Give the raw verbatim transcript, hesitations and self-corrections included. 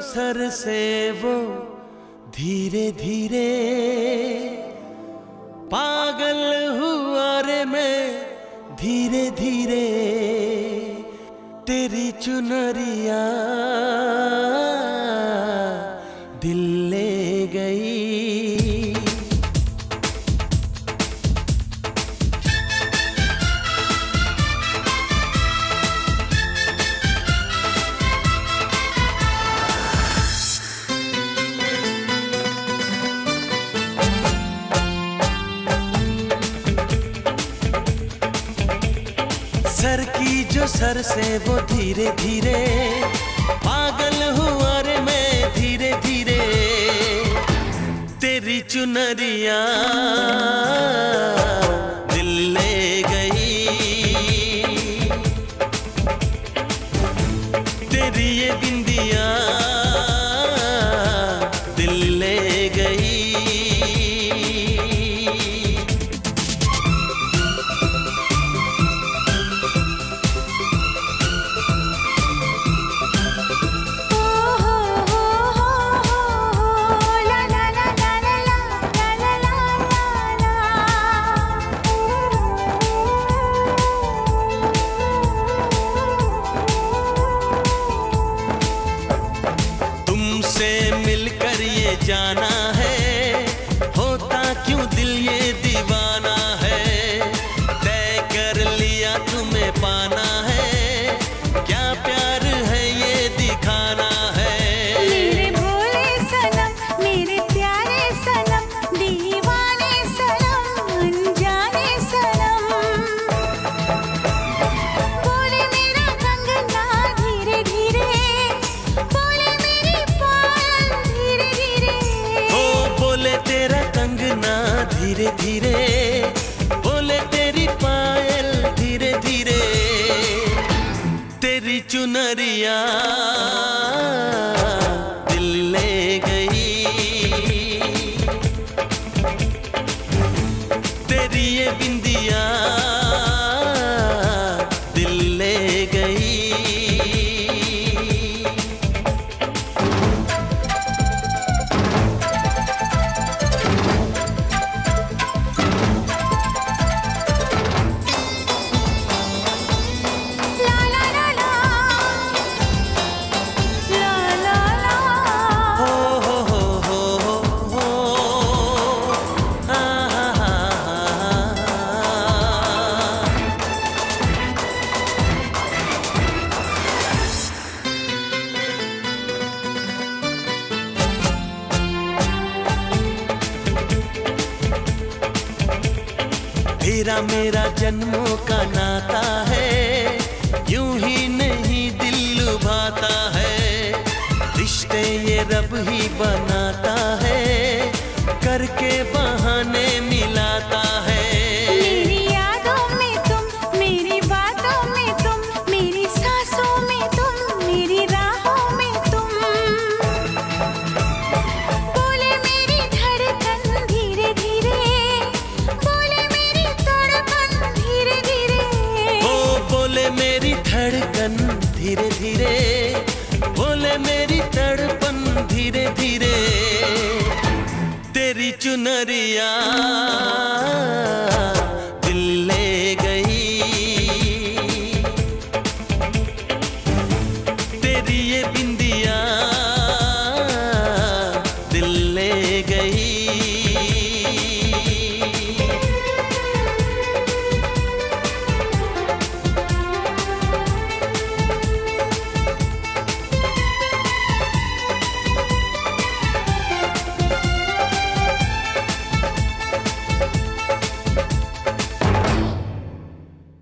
Sir से वो धीरे धीरे पागल हुआ रे मैं धीरे धीरे तेरी चुनरिया दिल ले गई। सर की जो सर से वो धीरे धीरे पागल हुआ रे मैं धीरे धीरे तेरी चुनरिया दिल ले गई। तेरी ये बिंदिया दिल ले गई। मिलकर ये जाना है होता क्यों दिल ये दीवाना है। तय कर लिया तुम्हें पाना है क्या प्यार है ये दिखाना है। मेरे भोले सनम मेरे प्यारे सनम दीवाने सनम अनजाने सनम बोले मेरा कंगना धीरे धीरे बोले मेरी पायल धीरे धीरे ओ बोले तेरा कंगना धीरे धीरे बोले तेरी पायल धीरे धीरे तेरी चुनरिया दिल ले गई। तेरी ये बिंदिया दिल ले गई। तेरा मेरा जन्मों का नाता है यूं ही नहीं दिल लुभाता है। रिश्ते ये रब ही बनाता है करके बहाने मिलाता है। मेरी यादों में तुम मेरी बातों में तुम मेरी सांसों में तुम मेरी राहों में तुम बोले मेरी धड़कन धीरे धीरे बोले मेरी तड़पन धीरे धीरे ओ बोले मेरी धड़कन धीरे धीरे बोले मेरी तड़पन धीरे धीरे तेरी चुनरिया दिल ले गई। तेरी ये बिंदी